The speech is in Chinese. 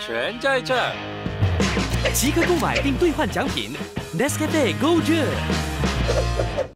全在这。 即刻购买并兑换奖品 ，Nescafe Go 热。